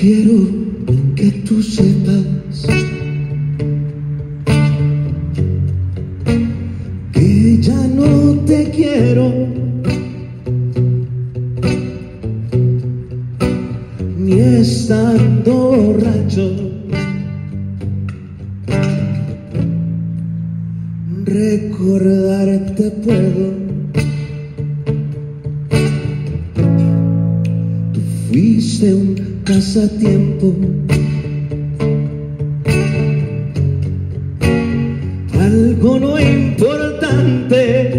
Quiero que tú sepas que ya no te quiero, ni estando borracho. Recordarte puedo. Tú fuiste un pasatiempo, algo no importante.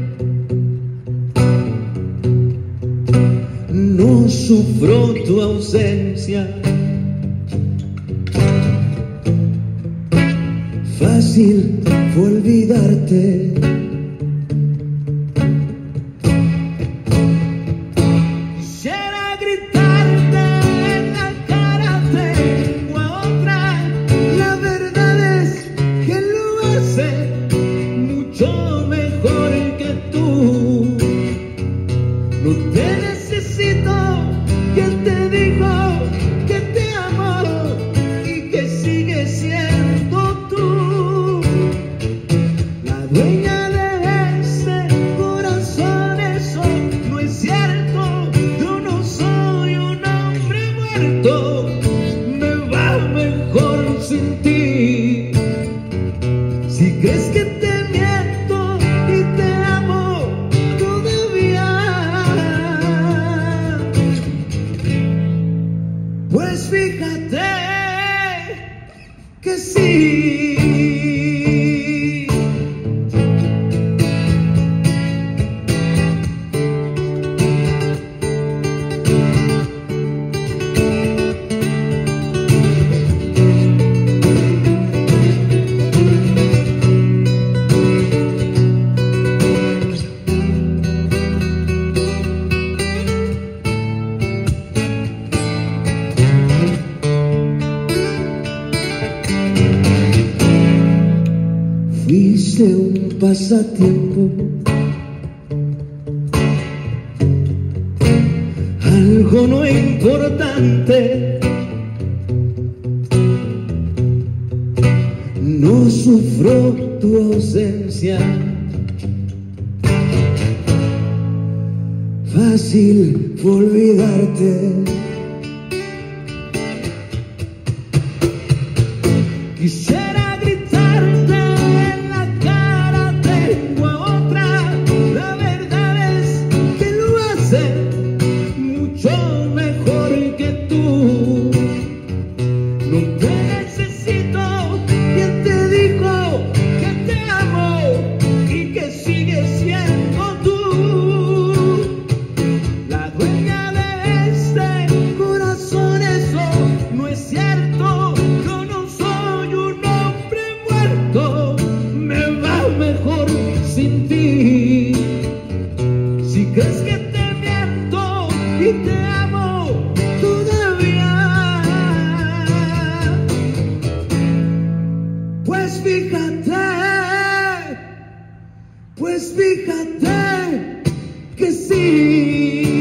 No sufro tu ausencia. Fácil fue olvidarte. Quisiera gritarte en la cara, tengo a otra. La verdad es que lo hace mucho mejor que tú. No te necesito. ¿Quién te dijo que te amo y que sigue siendo tú la dueña de este corazón? Eso no es cierto. Yo no soy un hombre muerto. Me va mejor sin ti. Si crees que te miento y te amo todavía, pues fíjate que sí. Fuiste un pasatiempo, algo no importante. No sufro tu ausencia. Fácil fue olvidarte. Quisiera gritarte en la cara, tengo a otra. La verdad es que lo hace mucho mejor que tú. No te necesito. ¿Quién te dijo que te amo y que sigues siendo tú la dueña de este corazón? Eso no es cierto. Yo no soy un hombre muerto. Me va mejor sin ti. Si crees que te miento y te amo todavía, pues fíjate que sí.